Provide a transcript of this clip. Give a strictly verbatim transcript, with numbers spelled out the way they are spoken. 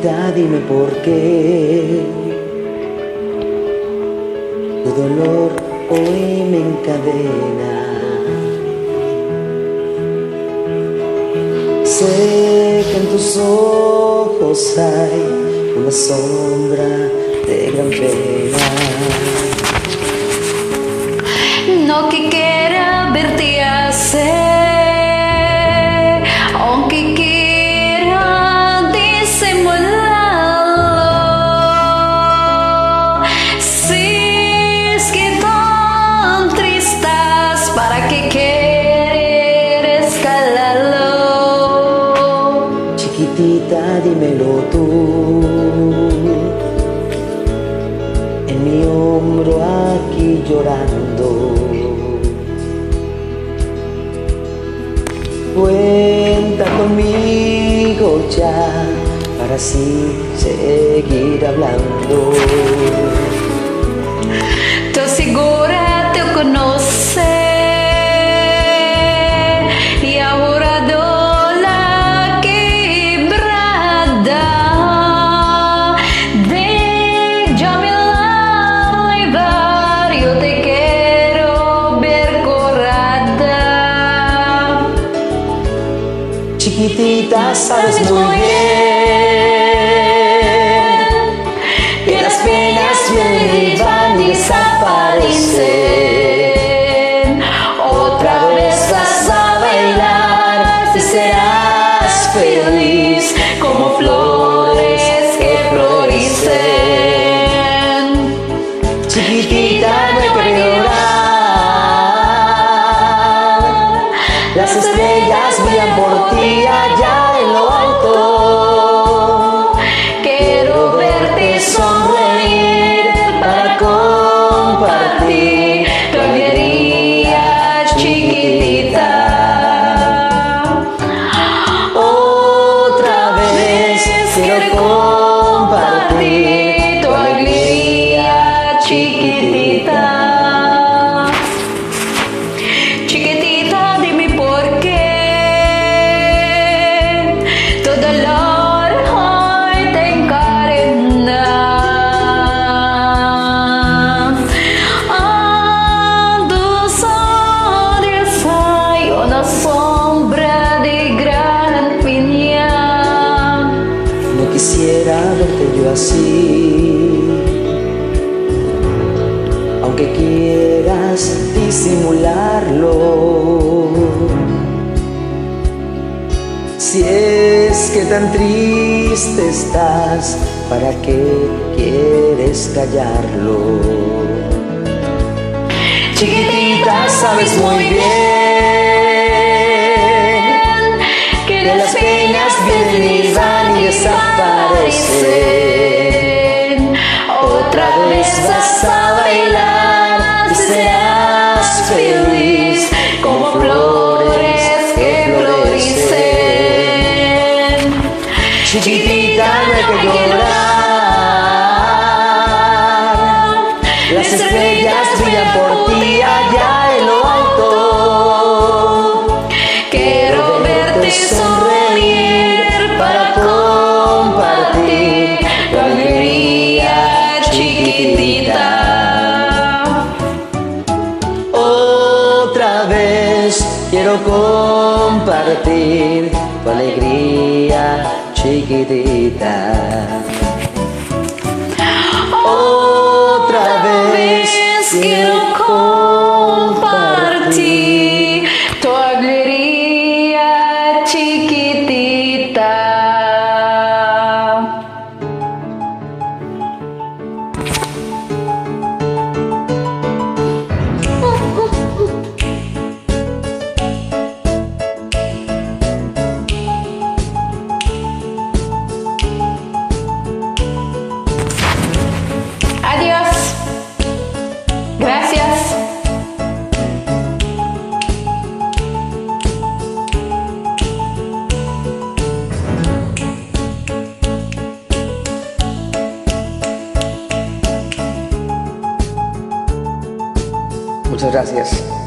Chiquitita, dime por qué tu dolor hoy me encadena. Sé que en tus ojos hay una sombra de gran pena. No que quiera verte hacer, aunque quiera disimularlo. Si es que tan triste estás, ¿para qué querer escalarlo? Chiquitita, dímelo tú, en mi hombro aquí llorando. Cuenta conmigo ya, para así seguir hablando. Te asegura te conoce y ahora do la quebrada de ya mi lado, yo te quiero ver corrada. Chiquitita, sabes muy bien que las penas vienen y van y desaparecen. Otra vez vas a bailar y serás feliz como flores que florecen. Chiquitita, no hay que llorar, las estrellas brillan por ti allá en lo alto. Quiero verte sonreír para compartir tu alegría, chiquitita. otra vez. Quiero compartir tu alegría, chiquitita. Chiquitita, dime por qué tu dolor hoy te encarna. A tus ojos hay una sombra de gran piña. No quisiera verte yo así, aunque quieras disimularlo. Si es que tan triste estás, ¿para qué quieres callarlo? Chiquitita, sabes muy bien que que las penas vienen y van y desaparecen. Otra vez vas a bailar y serás feliz como flores que florecen. Chiquitita, no hay que llorar, las estrellas brillan por ti allá en lo alto. Quiero verte sonreír para compartir tu alegría, chiquitita. Otra vez quiero compartir tu alegría, chiquitita. Otra vez quiero compartir tu alegría, chiquitita. Adiós. Gracias. Muchas gracias.